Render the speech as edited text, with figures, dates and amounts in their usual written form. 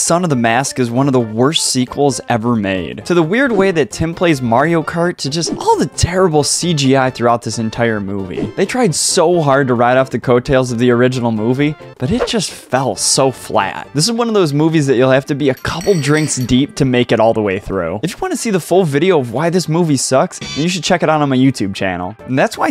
Son of the Mask is one of the worst sequels ever made. To the weird way that Tim plays Mario Kart, to just all the terrible CGI throughout this entire movie. They tried so hard to ride off the coattails of the original movie, but it just fell so flat. This is one of those movies that you'll have to be a couple drinks deep to make it all the way through. If you want to see the full video of why this movie sucks, then you should check it out on my YouTube channel. And that's why